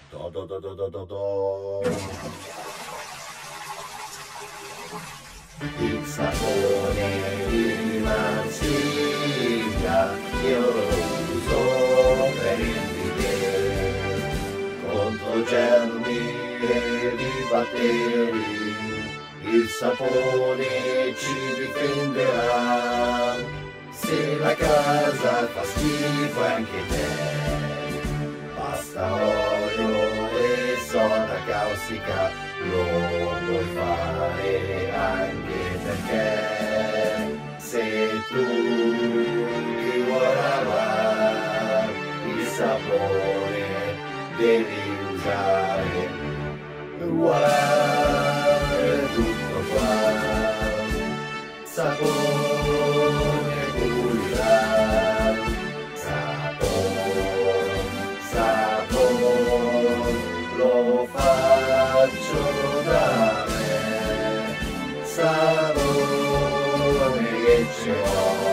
Do do do do do do do. Il sapone di Marsiglia io lo uso per il bidet contro germi e di batteri. Il sapone ci difenderà se la casa fa schifo anche te. Basta olio e soda caustica, lo puoi fare anche perché se tu ti vuoi lavare il sapone devi usare. Voilà, è tutto qua, sapone pulirà, sapone, lo faccio da me, sapone che ce l'ho.